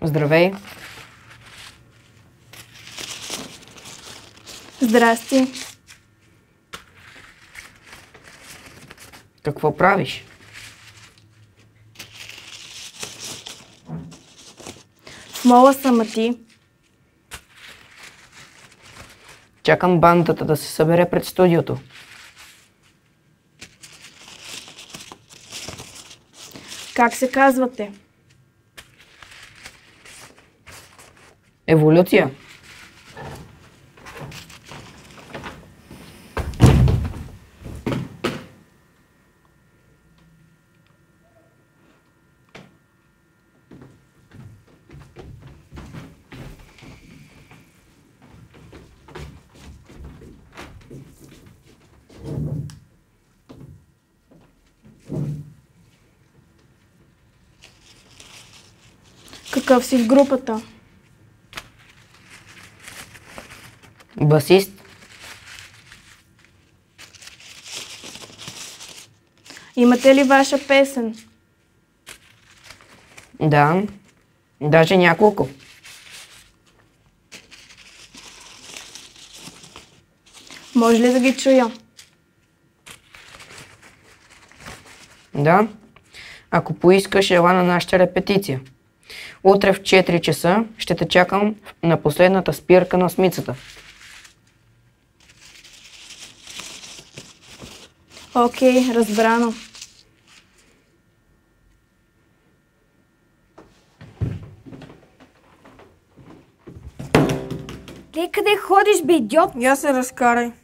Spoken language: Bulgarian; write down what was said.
Здравей! Здрасти! Какво правиш? В мола съм, а ти? Чакам бандата да се събере пред студиото. Как се казвате? Еволюция. Какъв си в групата? Басист. Имате ли ваша песен? Да, даже няколко. Може ли да ги чуя? Да, ако поискаш, ела на нашата репетиция. Утре в 4 часа ще те чакам на последната спирка на Смицата. Окей, разбрано. Къде ходиш, бе, идиот? Я се разкарай.